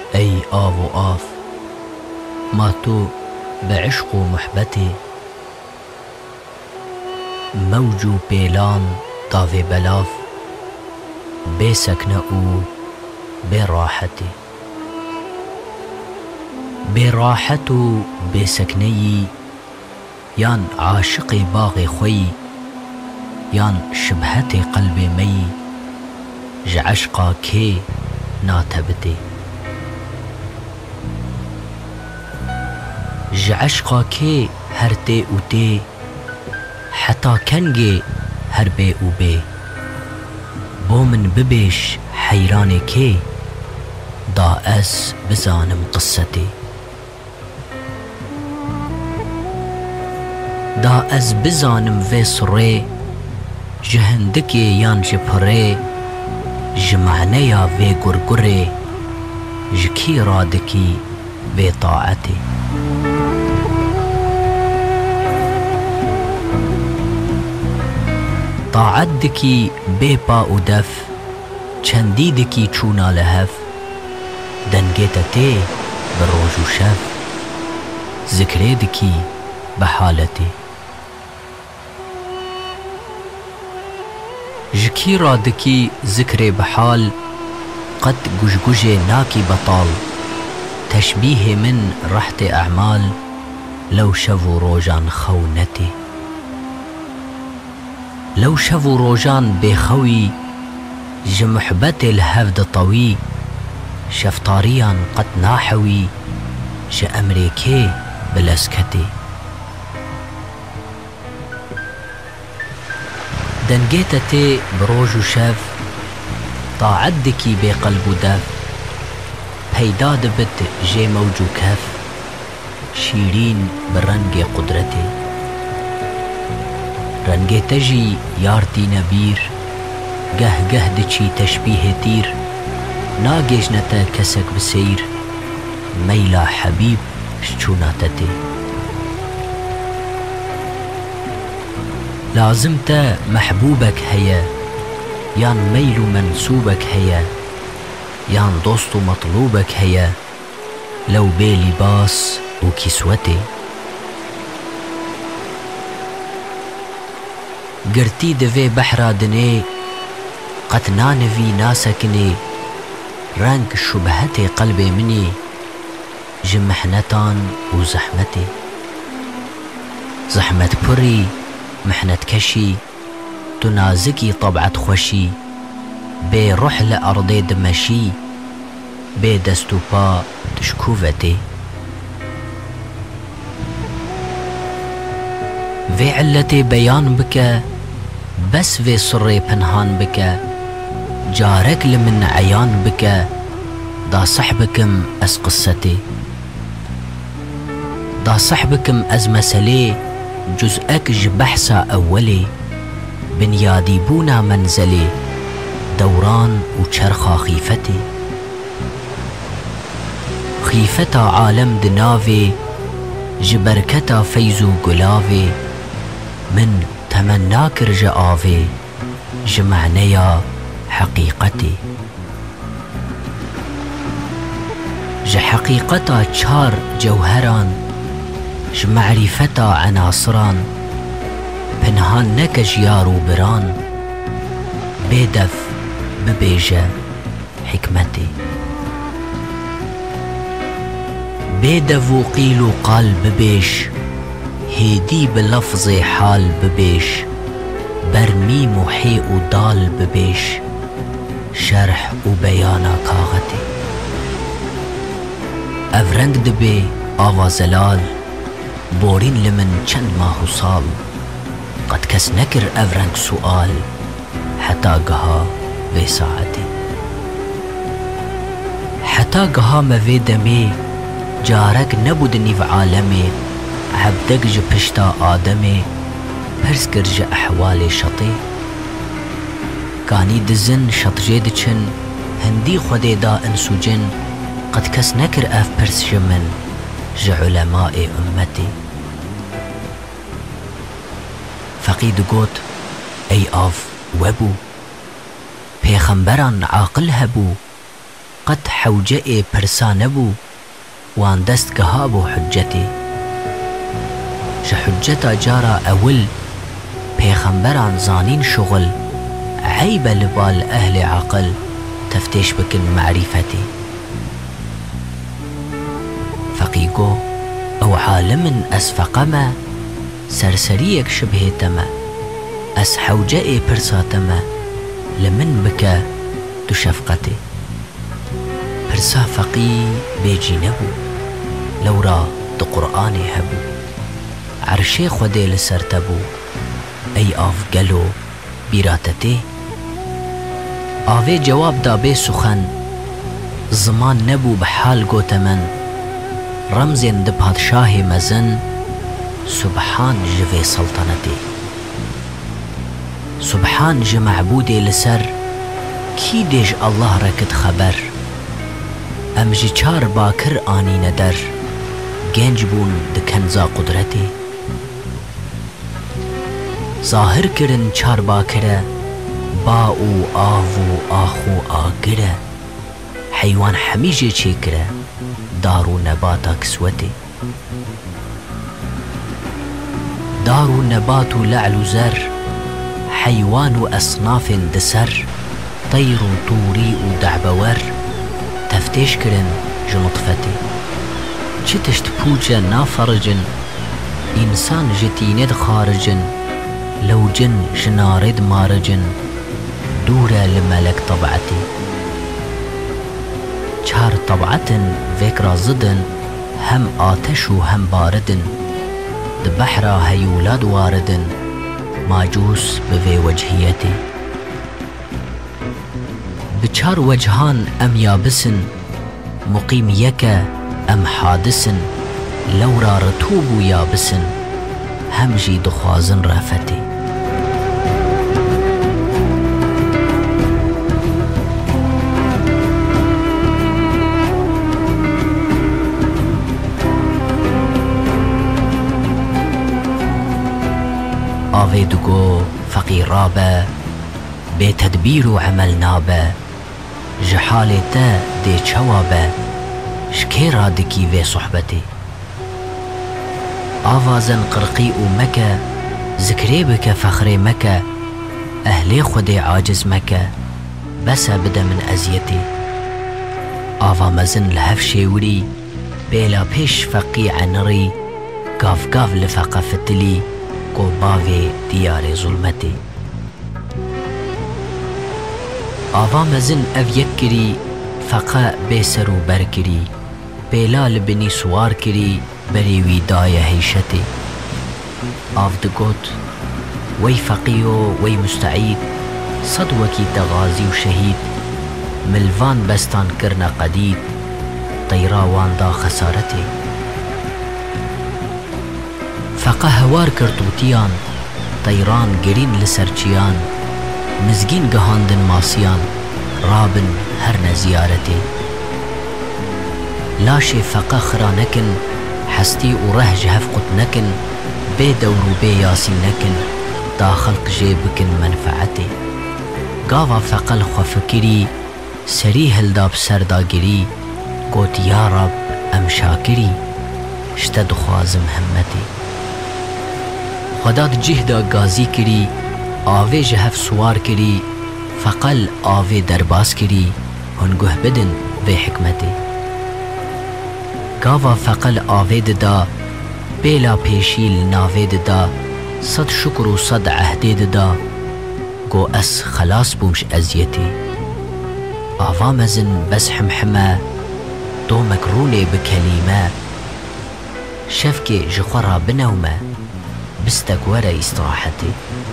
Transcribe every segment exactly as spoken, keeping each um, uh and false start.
ای آو و آف ما تو به عشق و محبتی موج و پیلان داوی بلاف بی سکنه او بی راحتی بی راحت و بی سکنهی یان عاشق باغ خوی یان شبهت قلب می جعشقا کی ناتبتی جعشقا کی هر تی و تی حتی کنگی هر بی و بی بو من ببیش حیران کی دا از بزانم قصتی دا از بزانم وی سره جهندکی یان جپره جمعنه یا وی گرگره جکی رادکی وی طاعتی طاعت دکی بی پا و دف چندی دکی چونا لهف دنگیتا تی بروج و شف ذکری دکی بحالتی جکی را دکی ذکر بحال قد گوش ناکی بطال تشبیه من رحت اعمال لو شو روجان خونتی لو شو روجان بخوي جمحبت الهفد طوي شفتاريان قد ناحوي جأمريكي بلسكتي دنجيتتي بروج وشف طاعدكي بقلب دف هيدا دبت جي موج كف شيرين برنج قدرتي رنگی تجی یارتی نبیر گه گه دچی تشبیه تیر ناگیج نتا کسک بسیر میلا حبیب شچوناتتی لازم تا محبوبك هيا يان ميل منسوبك هيا يان دوست مطلوبك هيا لو بي لباس وكسوتي گرتی دوی بحرا دنی قد نانوی ناسکنی رنگ شبهت قلب منی جمحنتان و زحمتی زحمت پری محنت کشی تو نازکی طبعت خوشی بی روح لأرض دمشی بی دست و پا تشکوفتی في علتي بيان بك بس في سري پنهان بك جارك لمن عيان بك دا صحبكم از قصتي دا صحبكم از مسلي جزءك جبحسا أولي بنيادي بونا منزلي دوران وچرخا خيفتي خيفتا عالم دنافي جبركتا فيزو قلافي من تمناك رجآفي جمعنيا حقيقتي جحقيقتا چار جوهران جمعرفتا عناصران پنهان نكش يارو بران بيدف ببيجة حكمتي بيدف وقيل قال ببيش هيدي بلفظ حال ببيش برمي محي ودال ببيش شرح وبيانا كاغتي افرنگ دبي آوا زلال بورين لمن چند ماهو سال قد كس نكر افرنگ سؤال حتى قها في ساعتي حتى قها ما في دمي جارك نبودني في عالمي عبدك جا پشتا آدمي پرسكر جا احوالي شطي كاني دزن شط جيد چن هندي خودي دا انسو جن قد كس نكر اف پرس جمن جا علماء امتي فقيد قوت اي آف وبو پیغمبران عاقل هبو قد حوجئ پرسا نبو وان دستگها بو حجتي ج حجتا جارا اول پیغمبران زانین شغل عیب لبال اهل عقل تفتیش بکن معرفتي فقيقو او عالم اسفقما سرسريك شبه تما اس حوجئ پرسا تما لمن بك دو شفقتي پرسا فقي بيجي نبو لورا دو قرآن هبو عرشي خودي لسر تبو اي آف گلو بيراتتي آوه جواب دا بي سخن زمان نبو بحال گوتمن رمزين د پادشاه مزن سبحان جوه سلطنتي سبحان ج معبودي لسر كي ديج الله ركت خبر ام جي چار باكر آني ندر گنج بون د کنزا قدرتي ظاهر کرن چار باكره با او آو آخو آگره حيوان حميجي چيكره دارو نباتا كسوتي دارو نبات لعل زر حيوان أصناف دسر طير طوري ودعبور تفتيش كرن جنطفتي چتشت پوچه نافرجن إنسان جتيند خارجن لو جن جنارد مارجن دورة لملك طبعتي چار طبعتن فكرة زدن هم آتش و هم باردن د بحرا هيولاد واردن ماجوس بفي وجهيتي بچار وجهان ام يابسن مقيم يكا ام حادثن لورا رطوب يابسن هم جي دخوازن رافتي آوه دگو فقیر رابه بی تدبیر و عمل نابه جحالتا دی چوابه شکی را دکی وی صحبتی آوازن قرقی و مکه ذکری بکه فخری مکه اهلی خودی عاجز مکه بس بده من ازیتی آوا مزن لهف شیوری بیلا پیش فقی عنری گاف گاف لفقه فتلی باوی دیار ظلمتی آوا مزن اف یک کری فقا بیسر و بر کری بیلال بنی سوار کری بری ویدای حیشتی آف دگوت وی فقیو وی مستعید صد وکی تغازی و شهید ملوان بستان کرنا قدید طیراوان دا خسارتی فقه هوار کرتوتیان طیران گرین لسرچیان مزگین گهاندن ماسیان رابن هر نزیارتی لاشی فقه خرا نکن حستی و ره جهف قط نکن بی دور و بی یاسی نکن دا خلق جی بکن منفعتی گاوا فقه الخوفکری سری هلداب سردا گری گوت یا رب ام شاکری شتد خوازم همتی خداد جهدا گازی کری آوه جهف سوار کری فقل آوه درباس کری هنگوه بدن به حکمتی گاوا فقل آوه ددا بیلا پیشیل ناوه ددا صد شکر و صد عهده ددا گو اس خلاص بومش ازیتی آوا مزن بس حمحمه دو مکرونه بکلیمه شفكي جخورا بنومه بستك ورا استراحتي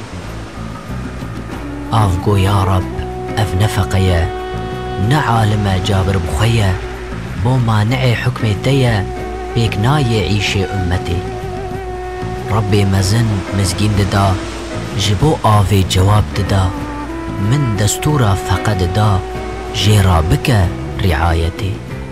آفقو يا رب اف نفقيا نعالم جابر بخيا بو ما نعي حكمي تيا بيك ناي عيشي امتي ربي مزن مزجين ددا جبو آفي جواب ددا من دستورا فقد دا جيرا بك رعايتي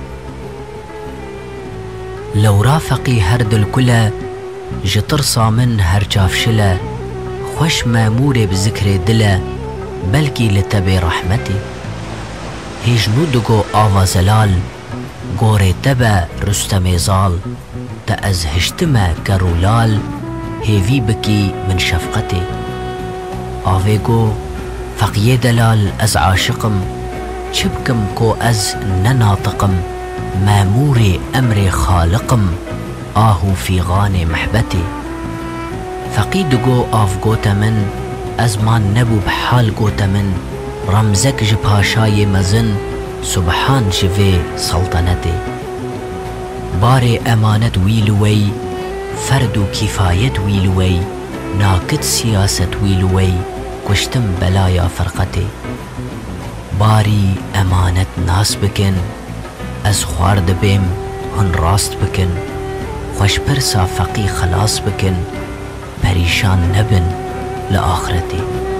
لو رافقي هرد الكلا جترصى من هرجاف شلا خوش ماموري بذكر دلا بلكي لتبي رحمتي هیجنو دگو آوا زلال گوره تبا رستم زال تا از هشتما کرولال هیوی بکی من شفقتی آوه گو فقیه دلال از عاشقم چبکم کو از نناطقم مامور امر خالقم آهو فیغان محبتی فقی دگو آف گوتا من از من نبو بحال گوتا من رمزک جپاشای مزن سبحان جوی سلطنتی بار امانت ویلوی فرد و کفایت ویلوی ناکت سیاست ویلوی کشتم بلایا فرقتی باری امانت ناس بکن از خوارد بیم هن راست بکن خوش پرسا فقی خلاص بکن پریشان نبن لآخرتی